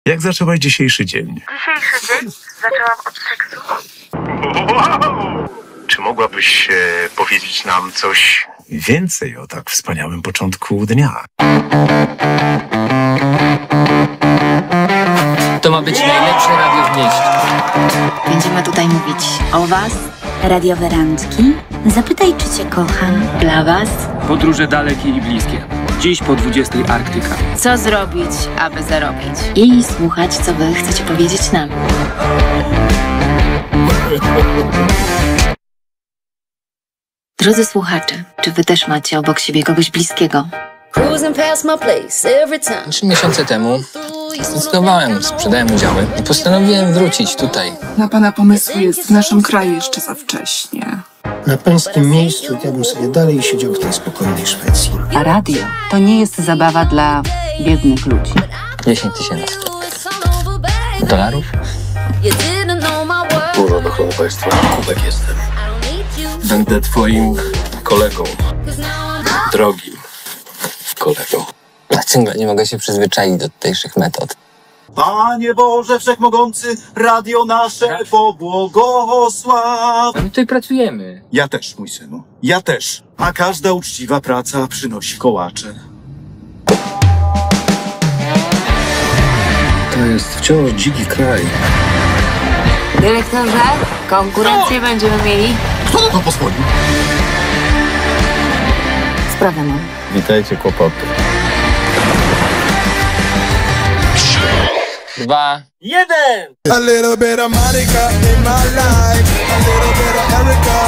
Jak zaczęłaś dzisiejszy dzień? Dzisiejszy dzień zaczęłam od seksu. Czy mogłabyś powiedzieć nam coś więcej o tak wspaniałym początku dnia? To ma być najlepsze radio w mieście. Będziemy tutaj mówić o was. Radiowe randki. Zapytaj, czy cię kocham. Dla was. Podróże dalekie i bliskie. Dziś po 20 Arktyka. Co zrobić, aby zarobić? I słuchać, co wy chcecie powiedzieć nam. Drodzy słuchacze, czy wy też macie obok siebie kogoś bliskiego? 3 miesiące temu zdecydowałem, sprzedałem udziały i postanowiłem wrócić tutaj. Na pana pomysły jest w naszym kraju jeszcze za wcześnie. Na pańskim miejscu ja bym sobie dalej siedział w tej spokojnej Szwecji. A radio to nie jest zabawa dla biednych ludzi. 10 000 dolarów. Dużo dochodu państwa. Kubek jestem. Będę twoim kolegą. Drogim kolegą. Ja ciągle nie mogę się przyzwyczaić do tutejszych metod. Panie Boże Wszechmogący, radio nasze pobłogosław. A my tutaj pracujemy. Ja też, mój synu, ja też. A każda uczciwa praca przynosi kołacze. To jest wciąż dziki kraj. Dyrektorze, konkurencję będziemy mieli. Kto na to pozwolił? Sprawę mam. Witajcie, kłopoty. 2, 1! A little bit of Monica in my life, a little bit of Erica